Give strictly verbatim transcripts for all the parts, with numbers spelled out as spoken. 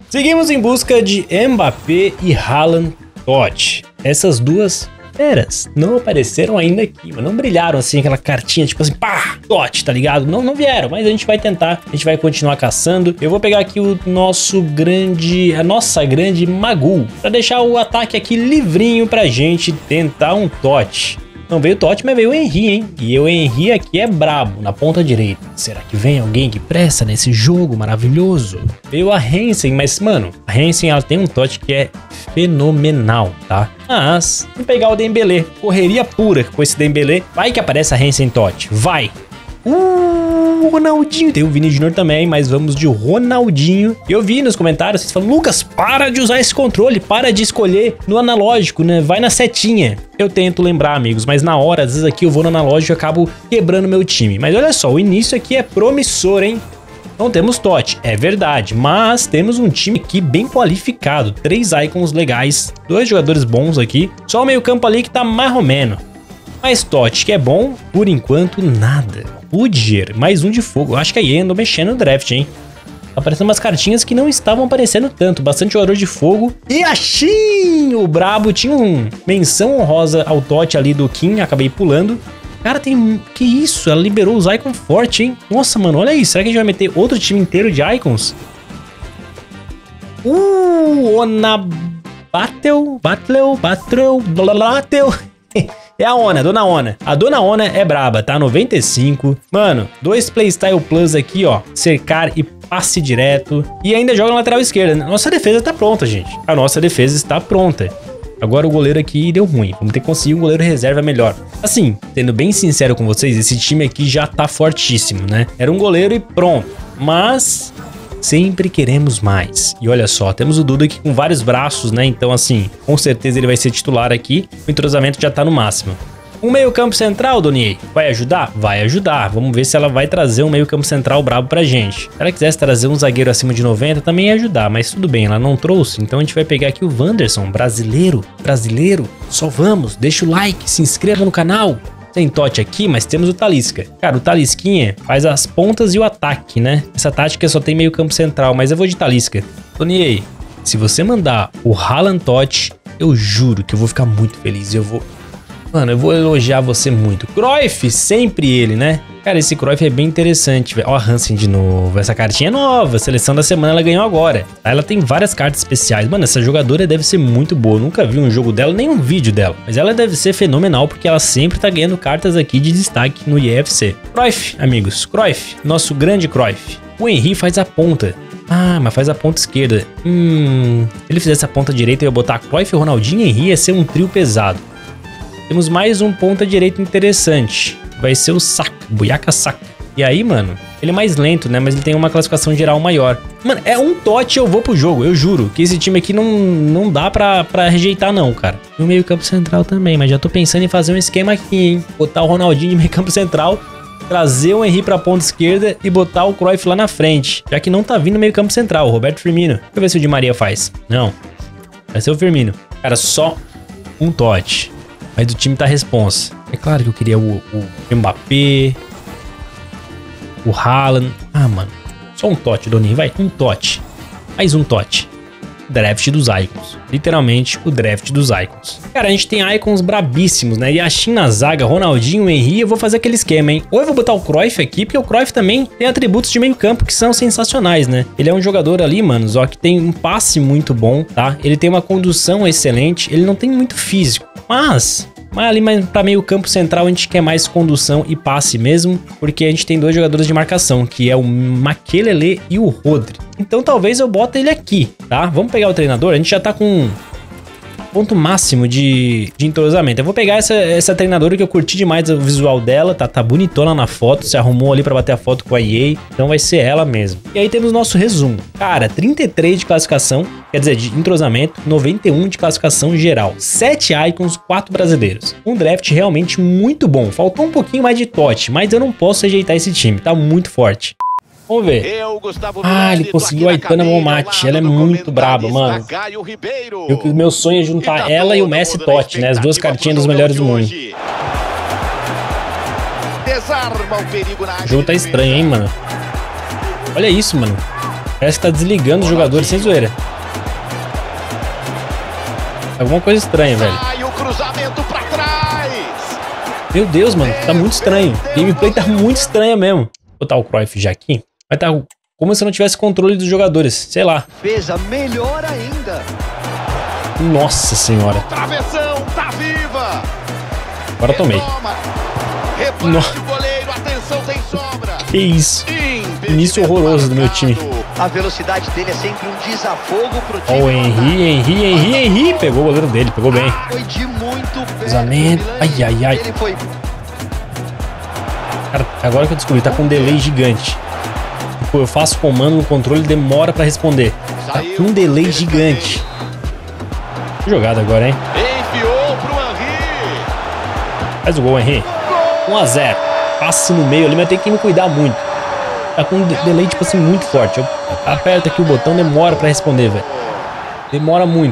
Seguimos em busca de Mbappé e Haaland Totti. Essas duas feras não apareceram ainda aqui, mas não brilharam assim, aquela cartinha tipo assim, pá, Totti, tá ligado? Não, não vieram, mas a gente vai tentar, a gente vai continuar caçando. Eu vou pegar aqui o nosso grande, a nossa grande Magul, pra deixar o ataque aqui livrinho pra gente tentar um Totti. Não veio o Totti, mas veio o Henry, hein? E o Henry aqui é brabo, na ponta direita. Será que vem alguém que presta nesse jogo maravilhoso? Veio a Hansen, mas, mano, a Hansen, ela tem um Totti que é fenomenal, tá? Mas, vamos pegar o Dembélé. Correria pura com esse Dembélé. Vai que aparece a Hansen Totti. Vai! Uh, Ronaldinho. Tem o Vini Júnior também, mas vamos de Ronaldinho. Eu vi nos comentários, vocês falam, Lucas, para de usar esse controle, para de escolher no analógico, né? Vai na setinha. Eu tento lembrar, amigos, mas na hora, às vezes aqui eu vou no analógico e acabo quebrando meu time. Mas olha só, o início aqui é promissor, hein? Não temos Totti, é verdade, mas temos um time aqui bem qualificado. Três icons legais, dois jogadores bons aqui. Só o meio campo ali que tá mais ou menos. Mas Totti, que é bom, por enquanto nada. Rudiger, mais um de fogo. Eu acho que aí andou mexendo no draft, hein? Aparecendo umas cartinhas que não estavam aparecendo tanto. Bastante jogador de fogo. E achim! O brabo tinha um menção honrosa ao Totti ali do Kim. Acabei pulando. Cara, tem... Que isso? Ela liberou os icons forte, hein? Nossa, mano, olha isso. Será que a gente vai meter outro time inteiro de icons? Uh, Ona... Battle... Battle... Battle... Battle... É a Ona, Dona Ona. A Dona Ona é braba, tá? noventa e cinco. Mano, dois Playstyle Plus aqui, ó. Cercar e passe direto. E ainda joga na lateral esquerda. Nossa defesa tá pronta, gente. A nossa defesa está pronta. Agora o goleiro aqui deu ruim. Vamos ter que conseguir um goleiro reserva melhor. Assim, sendo bem sincero com vocês, esse time aqui já tá fortíssimo, né? Era um goleiro e pronto. Mas... sempre queremos mais. E olha só, temos o Duda aqui com vários braços, né? Então, assim, com certeza ele vai ser titular aqui. O entrosamento já tá no máximo. Um meio campo central, Donier, vai ajudar? Vai ajudar. Vamos ver se ela vai trazer um meio campo central brabo pra gente. Se ela quisesse trazer um zagueiro acima de noventa, também ia ajudar. Mas tudo bem, ela não trouxe. Então a gente vai pegar aqui o Wanderson, brasileiro. Brasileiro, só vamos. Deixa o like, se inscreva no canal. Tem Totti aqui, mas temos o Talisca. Cara, o Talisquinha faz as pontas e o ataque, né? Essa tática só tem meio campo central, mas eu vou de Talisca. Toniei, se você mandar o Haaland Totti, eu juro que eu vou ficar muito feliz. Eu vou... Mano, eu vou elogiar você muito. Cruyff, sempre ele, né? Cara, esse Cruyff é bem interessante, velho. Ó a Hansen de novo. Essa cartinha é nova. Seleção da semana ela ganhou agora. Ela tem várias cartas especiais. Mano, essa jogadora deve ser muito boa. Eu nunca vi um jogo dela, nem um vídeo dela. Mas ela deve ser fenomenal, porque ela sempre tá ganhando cartas aqui de destaque no I F C. Cruyff, amigos. Cruyff. Nosso grande Cruyff. O Henry faz a ponta. Ah, mas faz a ponta esquerda. Hum... Se ele fizesse a ponta direita, eu ia botar Cruyff, Ronaldinho e Henry. Ia ser um trio pesado. Temos mais um ponta direita interessante. Vai ser o Saka, Bukayo Saka. E aí, mano, ele é mais lento, né? Mas ele tem uma classificação geral maior. Mano, é um Totti, eu vou pro jogo. Eu juro que esse time aqui não, não dá pra, pra rejeitar, não, cara. E o meio campo central também, mas já tô pensando em fazer um esquema aqui, hein? Botar o Ronaldinho de meio campo central, trazer o Henry pra ponta esquerda e botar o Cruyff lá na frente. Já que não tá vindo meio campo central, o Roberto Firmino. Deixa eu ver se o Di Maria faz. Não. Vai ser o Firmino. Cara, só um Totti. Mas o time tá responsa. É claro que eu queria o, o Mbappé, o Haaland. Ah, mano. Só um Totti, Doninho. Vai, um Totti. Mais um Totti. Draft dos Icons. Literalmente, o draft dos Icons. Cara, a gente tem Icons brabíssimos, né? Yashin na zaga, Ronaldinho, Henry. Eu vou fazer aquele esquema, hein? Ou eu vou botar o Cruyff aqui, porque o Cruyff também tem atributos de meio campo que são sensacionais, né? Ele é um jogador ali, mano, ó, que tem um passe muito bom, tá? Ele tem uma condução excelente. Ele não tem muito físico. Mas, mas ali mais pra meio campo central a gente quer mais condução e passe mesmo, porque a gente tem dois jogadores de marcação, que é o Makelele e o Rodri. Então talvez eu bote ele aqui, tá? Vamos pegar o treinador, a gente já tá com ponto máximo de, de entrosamento. Eu vou pegar essa, essa treinadora que eu curti demais o visual dela, tá, tá bonitona na foto, se arrumou ali pra bater a foto com a E A, então vai ser ela mesmo. E aí temos nosso resumo. Cara, trinta e três de classificação, quer dizer, de entrosamento, noventa e um de classificação geral, sete icons, quatro brasileiros. Um draft realmente muito bom. Faltou um pouquinho mais de Totti, mas eu não posso rejeitar esse time, tá muito forte. Vamos ver. Eu, ah, ele conseguiu a Aitana Momate. Ela é muito braba, mano. Eu, meu sonho é juntar tá ela e o Messi Totti, né? As duas cartinhas dos melhores do mundo. O jogo tá estranho, hein, mano? Olha isso, mano. Parece que tá desligando os jogadores sem zoeira. Alguma coisa estranha, velho. Meu Deus, mano, tá muito estranho. O gameplay tá muito estranho mesmo. Vou botar o Cruyff já aqui. Vai tá como se eu não tivesse controle dos jogadores. Sei lá. Defesa melhor ainda. Nossa senhora. Travessão, tá viva. Agora tomei. Nossa. Que isso. Início horroroso do meu time. A velocidade dele é sempre um desafogo pro time. Ó, o Henry, Henry, Henry, Henry. Pegou o goleiro dele, pegou bem. Foi de muito perto. Cruzamento. Ai, ai, ai. Ele foi... Cara, agora que eu descobri, tá com um delay gigante. Tipo, eu faço comando no controle e demora pra responder. Tá com um delay gigante. Que jogada agora, hein? Enfiou pro Henry. Faz o gol, Henry. um a zero. Passe no meio ali, mas tem que me cuidar muito. Tá com um delay, tipo assim, muito forte. Eu aperto aqui o botão, demora pra responder, velho. Demora muito.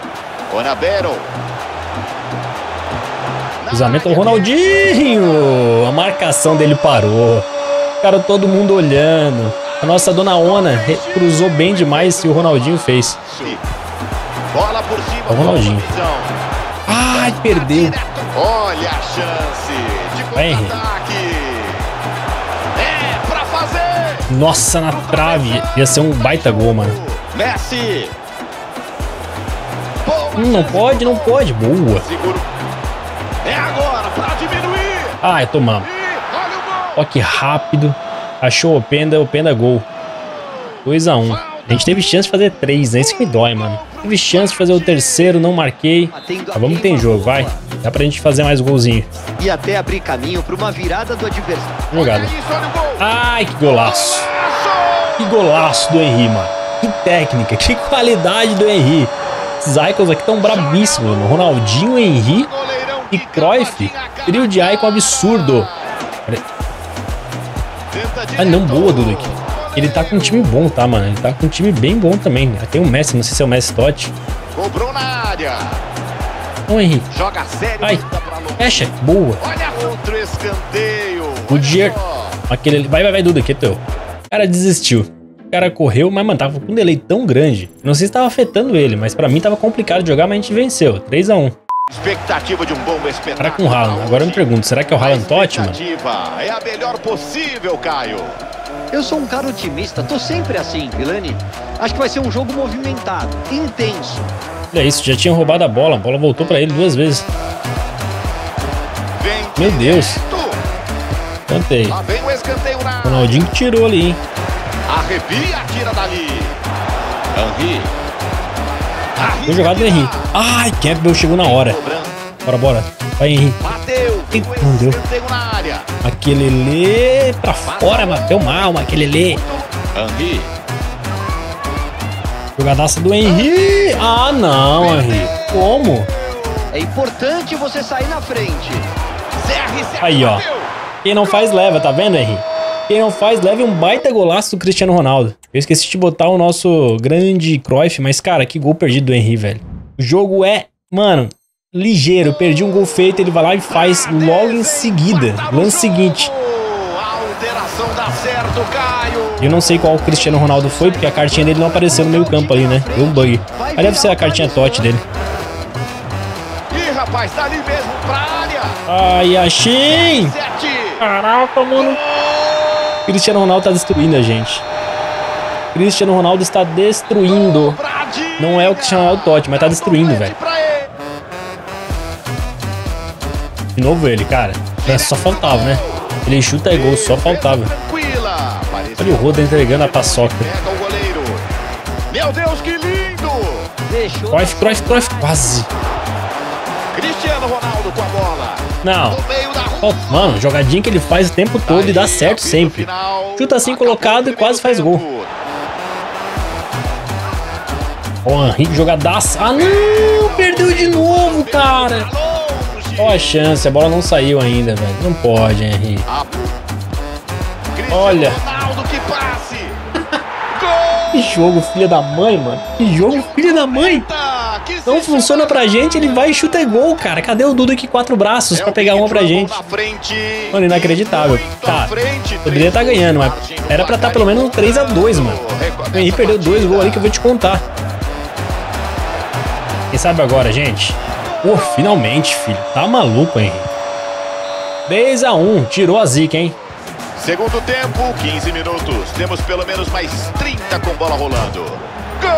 Cruzamento do Ronaldinho. A marcação dele parou. Cara, todo mundo olhando. A nossa dona Ona cruzou bem demais e o Ronaldinho fez. Bola por cima. É o Ronaldinho. Ai, perdeu. Olha a chance de contra-ataque. É pra fazer. Nossa, na trave. Ia ser um baita gol, mano. Messi. Hum, não pode, não pode. Boa. É agora pra diminuir. Ai, tomamos. Ó que rápido. Achou o Openda, Openda gol. dois a um. A gente teve chance de fazer três, né? Isso que me dói, mano. Teve chance de fazer o terceiro, não marquei. Mas vamos ter jogo, vai. Dá pra gente fazer mais golzinho. E até abrir caminho pra uma virada do adversário. Jogada. Ai, que golaço. Que golaço do Henry, mano. Que técnica, que qualidade do Henry. Esses icons aqui tão brabíssimos, mano. Ronaldinho, Henry e Cruyff. Trio de icon absurdo. Ah, não, boa, Dudu aqui. Ele tá com um time bom, tá, mano? Ele tá com um time bem bom também. Tem o Messi, não sei se é o Messi Totti. Cobrou na área. Ô, Henry. Joga sério. Ai, fecha. Boa. Olha outro escanteio. O Dier. Aquele ali. Vai, vai, vai, Dudu, aqui é teu. O cara desistiu. O cara correu, mas, mano, tava com um delay tão grande. Não sei se tava afetando ele, mas pra mim tava complicado de jogar, mas a gente venceu. três a um. Expectativa de um bom espetáculo. Cara com o Haaland. Agora eu me pergunto, será que é o Haaland Totti, mano? É a melhor possível, Caio. Eu sou um cara otimista, tô sempre assim, Vilani. Acho que vai ser um jogo movimentado, intenso. Olha isso, já tinha roubado a bola. A bola voltou pra ele duas vezes. Meu Deus. Cantei. Ronaldinho que tirou ali, hein? Arrepia, tira dali. Henry. Foi jogado no Henry. Ai, Campbell chegou na hora. Bora, bora. Vai, Henry. Bateu. Não deu. Aquele lê pra fora, bateu mal, aquele lê. Henry. Jogadaça do Henry. Ah, não, Henry. Como? É importante você sair na frente. Aí, ó. Quem não faz, leva, tá vendo, Henry? Quem não faz, leva um baita golaço do Cristiano Ronaldo. Eu esqueci de botar o nosso grande Cruyff, mas, cara, que gol perdido do Henry, velho. O jogo é, mano, ligeiro. Eu perdi um gol feito, ele vai lá e faz logo em seguida. Lance seguinte. Eu não sei qual o Cristiano Ronaldo foi, porque a cartinha dele não apareceu no meio campo ali, né? Deu um bug. Aí deve ser a cartinha Totti dele. Ih, rapaz, tá ali mesmo pra área. Ai, achei! Caraca, mano. Cristiano Ronaldo tá destruindo a gente. Cristiano Ronaldo está destruindo. Não é o Cristiano Ronaldo Totti, mas tá destruindo, velho. De novo ele, cara. Só faltava, né? Ele chuta e gol, só faltava. Olha o Roda entregando a paçoca. Meu Deus, que lindo! Cruyff, Cruyff, Cruyff, quase. Cristiano Ronaldo com a bola. Não. Oh, mano, jogadinha que ele faz o tempo todo e dá certo sempre. Chuta assim colocado e quase faz gol. Ó, oh, Henrique jogadaça. Ah, não! Perdeu de novo, cara. Ó a chance, a bola não saiu ainda, velho. Não pode, Henrique. Olha. Que jogo, filha da mãe, mano. Que jogo, filha da mãe. Não funciona pra gente, ele vai e chuta e gol, cara. Cadê o Duda aqui, quatro braços pra pegar uma pra gente? Mano, inacreditável. Tá, poderia estar ganhando, mas era pra estar pelo menos um três a dois, mano. O Henry perdeu dois gols ali que eu vou te contar. Quem sabe agora, gente? Pô, finalmente, filho. Tá maluco, Henry. três a um, tirou a zica, hein? Segundo tempo, quinze minutos. Temos pelo menos mais trinta com bola rolando. Gol!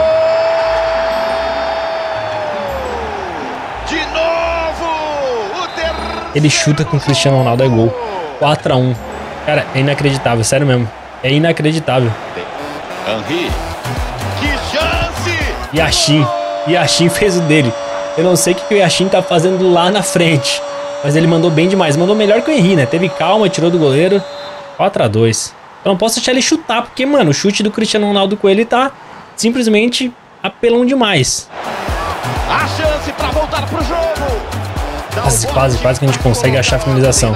De novo! O ter... Ele chuta com o Cristiano Ronaldo, é gol. quatro a um. Cara, é inacreditável, sério mesmo. É inacreditável. Henry. Que chance! Yashin. Yashin fez o dele. Eu não sei o que o Yashin tá fazendo lá na frente. Mas ele mandou bem demais. Mandou melhor que o Henry, né? Teve calma, tirou do goleiro. quatro a dois. Eu não posso deixar ele chutar, porque, mano, o chute do Cristiano Ronaldo com ele tá simplesmente apelão demais. A chance pra voltar pro jogo. Quase, quase, quase que a gente consegue achar a finalização.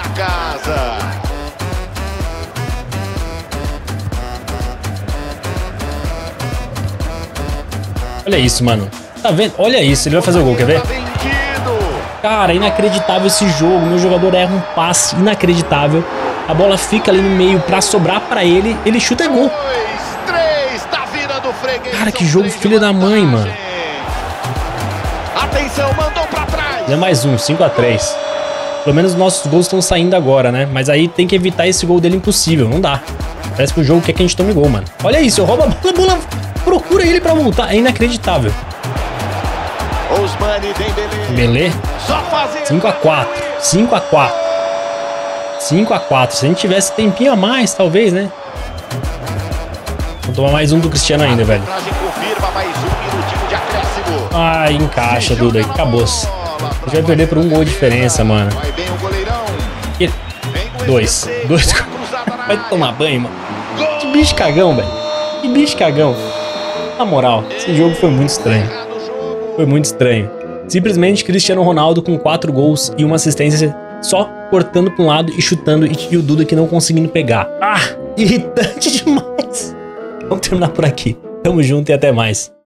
Olha isso, mano. Tá vendo? Olha isso, ele vai fazer o gol, quer ver? Cara, inacreditável esse jogo. Meu jogador erra um passe inacreditável. A bola fica ali no meio pra sobrar pra ele. Ele chuta e gol. Cara, que jogo filho da mãe, mano. Atenção, mandou pra trás. É mais um, cinco a três. Pelo menos os nossos gols estão saindo agora, né? Mas aí tem que evitar esse gol dele impossível. Não dá. Parece que o jogo quer que a gente tome gol, mano. Olha isso, eu roubo a bola, a bola. Procura ele pra voltar. É inacreditável. Belê. cinco a quatro. cinco a quatro. cinco a quatro. Se a gente tivesse tempinho a mais, talvez, né? Vou tomar mais um do Cristiano ainda, velho. Ai, encaixa, Duda. Acabou-se. A gente vai perder por um gol de diferença, mano. E... Dois. Dois. Vai tomar banho, mano. Que bicho cagão, velho. Que bicho cagão. Na moral, esse jogo foi muito estranho. Foi muito estranho. Simplesmente Cristiano Ronaldo com quatro gols e uma assistência só cortando para um lado e chutando, e o Duda que não conseguindo pegar. Ah, irritante demais. Vamos terminar por aqui. Tamo junto e até mais.